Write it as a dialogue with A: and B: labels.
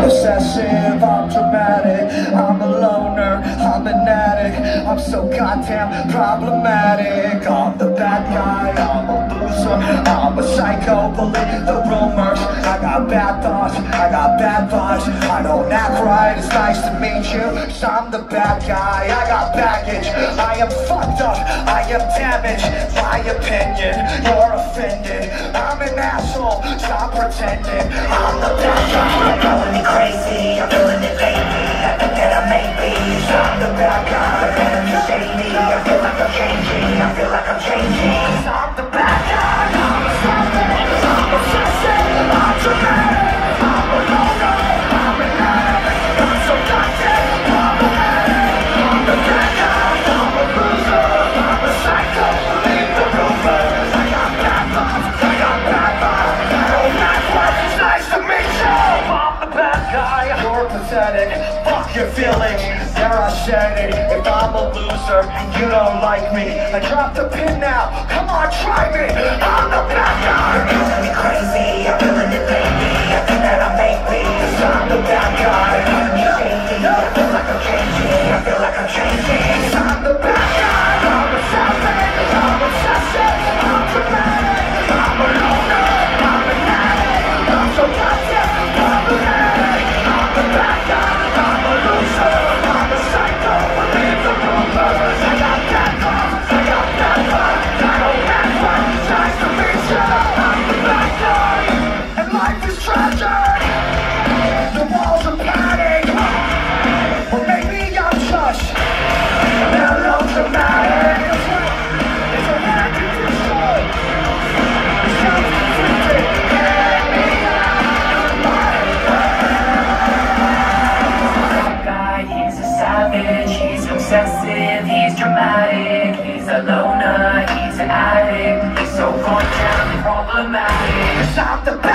A: Obsessive, I'm dramatic, I'm a loner, I'm an addict, I'm so goddamn problematic. I'm the bad guy, I'm a loser, I'm a psycho, believe the rumors. I got bad thoughts, I got bad vibes, I don't act right, it's nice to meet you. So I'm the bad guy, I got baggage, I am fucked up, I am damaged. My opinion, you're offended, I'm an asshole, stop pretending. I'm the bad guy. You're calling me crazy, I'm feeling it lately. I think that I may be. I'm the bad guy, the enemy shady. I feel like I'm changing, I feel like I'm changing. I'm the bad guy, I'm a savage, I'm obsessive, I'm dramatic, I'm a loner, I'm an addict, I'm so goddamn problematic. I'm the bad guy, I'm a loser, I'm a psycho, believe the rumors. I got bad thoughts, I got bad vibes, I don't act like it's nice to meet you. I'm the bad guy, you're pathetic, fuck your feelings, there I said it. If I'm a loser and you don't like me, I dropped the pin now, come on try me. I'm the bad guy. You're killing me crazy, I'm feeling it lately. I think that I may be, 'cause I'm the bad guy. You're shady, I feel like I'm changing, I feel like I'm changing. 'Cause I'm the bad guy, I'm a savage, I'm obsessive, I'm dramatic, I'm a loner, I'm an addict, I'm so goddamn problematic. I'm the bad guy, I'm a loser, I'm a psycho, believe the rumors. I got bad thoughts, I got bad vibes, I don't act right, it's nice to meet you. I'm the bad guy, and life is tragic. The walls are padding, or maybe I'm just melodramatic. It's a rare condition, it sounds conflicting. Get me out of my
B: Guy, he's a savage, he's obsessive, he's dramatic, he's a loner, he's an addict, he's so goddamn problematic.
A: 'Cause I'm the bad